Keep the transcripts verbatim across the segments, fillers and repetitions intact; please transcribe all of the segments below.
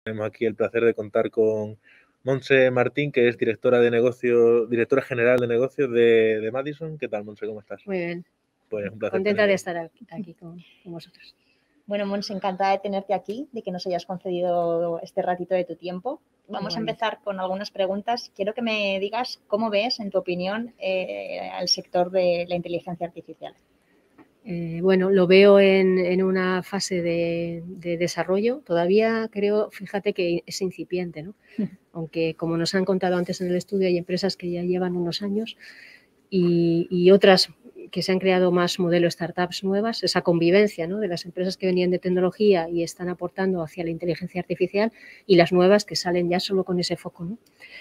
Tenemos aquí el placer de contar con Montse Martín, que es directora de negocios, directora general de negocios de, de Madison. ¿Qué tal, Montse? ¿Cómo estás? Muy bien. Pues un placer. Contenta tener... de estar aquí, aquí con, con vosotros. Bueno, Montse, encantada de tenerte aquí, de que nos hayas concedido este ratito de tu tiempo. Vamos a empezar con algunas preguntas. Quiero que me digas cómo ves, en tu opinión, eh, al sector de la inteligencia artificial. Eh, bueno, lo veo en, en una fase de, de desarrollo. Todavía creo, fíjate que es incipiente, ¿no? Aunque, como nos han contado antes en el estudio, hay empresas que ya llevan unos años y, y otras que se han creado más modelos startups nuevas, esa convivencia, ¿no?, de las empresas que venían de tecnología y están aportando hacia la inteligencia artificial y las nuevas que salen ya solo con ese foco, ¿no?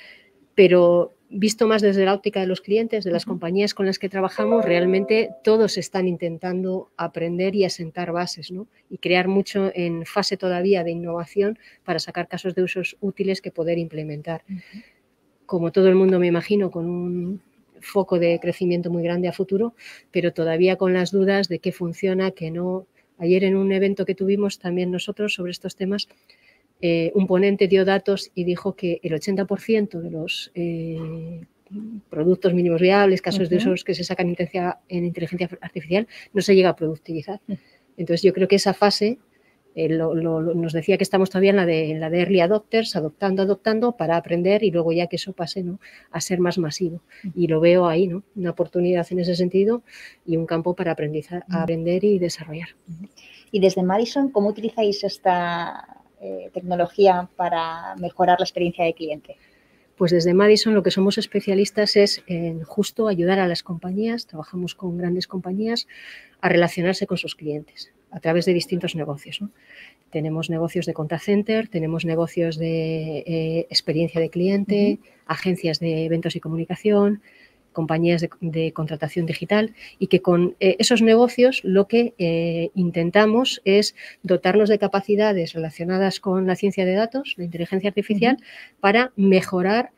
Pero visto más desde la óptica de los clientes, de las compañías con las que trabajamos, realmente todos están intentando aprender y asentar bases, ¿no?, y crear mucho en fase todavía de innovación para sacar casos de usos útiles que poder implementar. Uh-huh. Como todo el mundo, me imagino, con un foco de crecimiento muy grande a futuro, pero todavía con las dudas de qué funciona, qué no. Ayer en un evento que tuvimos también nosotros sobre estos temas, Eh, un ponente dio datos y dijo que el ochenta por ciento de los eh, productos mínimos viables, casos uh-huh. de usos que se sacan en inteligencia artificial, no se llega a productivizar. Uh-huh. Entonces, yo creo que esa fase, eh, lo, lo, lo, nos decía que estamos todavía en la, de, en la de early adopters, adoptando, adoptando, para aprender y luego ya que eso pase, ¿no?, a ser más masivo. Uh-huh. Y lo veo ahí, ¿no?, una oportunidad en ese sentido y un campo para aprendizar, uh-huh. aprender y desarrollar. Uh-huh. Y desde Madison, ¿cómo utilizáis esta Eh, tecnología para mejorar la experiencia de cliente? Pues desde Madison lo que somos especialistas es en justo ayudar a las compañías, trabajamos con grandes compañías, a relacionarse con sus clientes a través de distintos negocios, ¿no? Tenemos negocios de contact center, tenemos negocios de eh, experiencia de cliente, uh-huh. agencias de eventos y comunicación, compañías de, de contratación digital, y que con eh, esos negocios lo que eh, intentamos es dotarnos de capacidades relacionadas con la ciencia de datos, la inteligencia artificial, uh-huh. para mejorar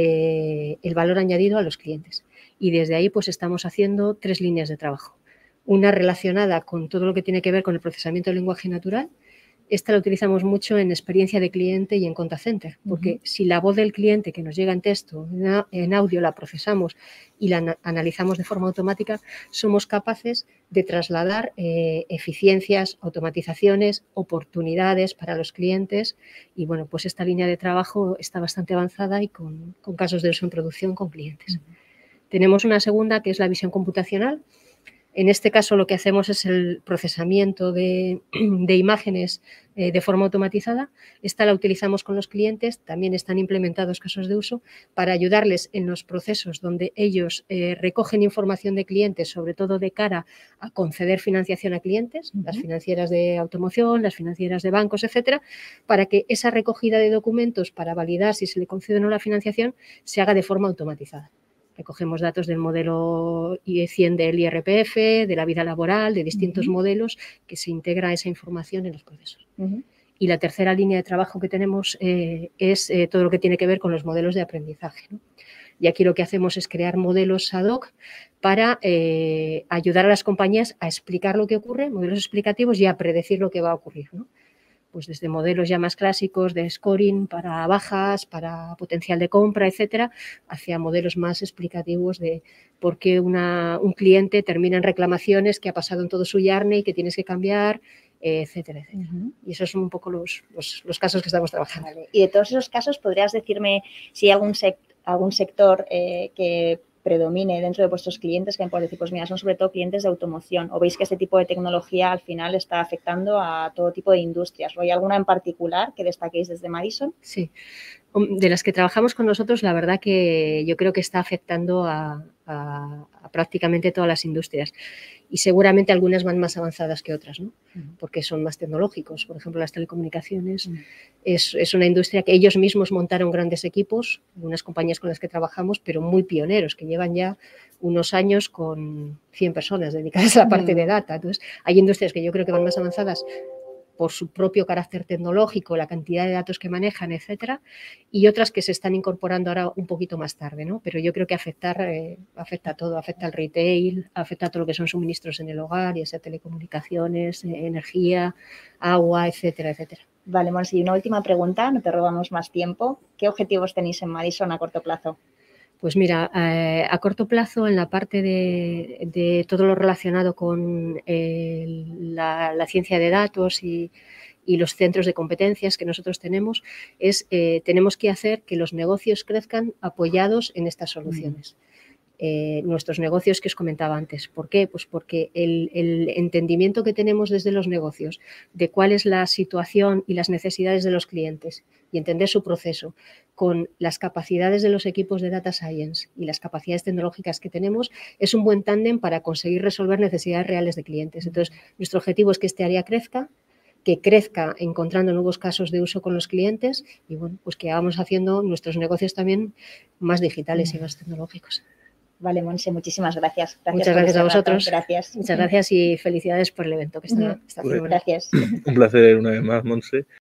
eh, el valor añadido a los clientes. Y desde ahí pues estamos haciendo tres líneas de trabajo. Una relacionada con todo lo que tiene que ver con el procesamiento del lenguaje natural. Esta la utilizamos mucho en experiencia de cliente y en contact center, porque uh-huh. si la voz del cliente que nos llega en texto, en audio, la procesamos y la analizamos de forma automática, somos capaces de trasladar eh, eficiencias, automatizaciones, oportunidades para los clientes. Y bueno, pues esta línea de trabajo está bastante avanzada y con, con casos de uso en producción con clientes. Uh-huh. Tenemos una segunda que es la visión computacional. En este caso lo que hacemos es el procesamiento de, de imágenes eh, de forma automatizada. Esta la utilizamos con los clientes, también están implementados casos de uso para ayudarles en los procesos donde ellos eh, recogen información de clientes, sobre todo de cara a conceder financiación a clientes, uh-huh. las financieras de automoción, las financieras de bancos, etcétera, para que esa recogida de documentos para validar si se le concede o no la financiación se haga de forma automatizada. Recogemos datos del modelo cien del I R P F, de la vida laboral, de distintos uh-huh. modelos que se integra esa información en los procesos. Uh-huh. Y la tercera línea de trabajo que tenemos eh, es eh, todo lo que tiene que ver con los modelos de aprendizaje, ¿no? Y aquí lo que hacemos es crear modelos ad hoc para eh, ayudar a las compañías a explicar lo que ocurre, modelos explicativos, y a predecir lo que va a ocurrir, ¿no? Pues desde modelos ya más clásicos de scoring para bajas, para potencial de compra, etcétera, hacia modelos más explicativos de por qué una, un cliente termina en reclamaciones que ha pasado en todo su journey y que tienes que cambiar, eh, etcétera, etcétera. Uh-huh. Y esos son un poco los, los, los casos que estamos trabajando. Vale. Y de todos esos casos, ¿podrías decirme si hay algún, sec- algún sector eh, que predomine dentro de vuestros clientes, que podéis decir, pues mira, son sobre todo clientes de automoción, o veis que este tipo de tecnología al final está afectando a todo tipo de industrias? ¿O hay alguna en particular que destaquéis desde Madison? Sí, de las que trabajamos con nosotros, la verdad que yo creo que está afectando a, a, a prácticamente todas las industrias, y seguramente algunas van más avanzadas que otras, ¿no? Porque son más tecnológicos. Por ejemplo, las telecomunicaciones uh-huh. es, es una industria que ellos mismos montaron grandes equipos, unas compañías con las que trabajamos, pero muy pioneros, que llevan ya unos años con cien personas dedicadas a la parte uh-huh. de data. Entonces, hay industrias que yo creo que van más avanzadas por su propio carácter tecnológico, la cantidad de datos que manejan, etcétera, y otras que se están incorporando ahora un poquito más tarde, ¿no? Pero yo creo que afectar, eh, afecta a todo, afecta al retail, afecta a todo lo que son suministros en el hogar, ya sea telecomunicaciones, eh, energía, agua, etcétera, etcétera. Vale, Montse, y una última pregunta, no te robamos más tiempo. ¿Qué objetivos tenéis en Madison a corto plazo? Pues mira, eh, a corto plazo, en la parte de, de todo lo relacionado con eh, la, la ciencia de datos y, y los centros de competencias que nosotros tenemos, es eh, tenemos que hacer que los negocios crezcan apoyados en estas soluciones. Mm. Eh, nuestros negocios que os comentaba antes. ¿Por qué? Pues porque el, el entendimiento que tenemos desde los negocios de cuál es la situación y las necesidades de los clientes y entender su proceso con las capacidades de los equipos de Data Science y las capacidades tecnológicas que tenemos es un buen tándem para conseguir resolver necesidades reales de clientes. Entonces, nuestro objetivo es que este área crezca, que crezca encontrando nuevos casos de uso con los clientes y bueno, pues que vamos haciendo nuestros negocios también más digitales y más tecnológicos. Vale, Montse, muchísimas gracias. gracias Muchas gracias este a vosotros. Rato. Gracias. Muchas gracias y felicidades por el evento que está, está haciendo. Gracias. Un placer una vez más, Montse.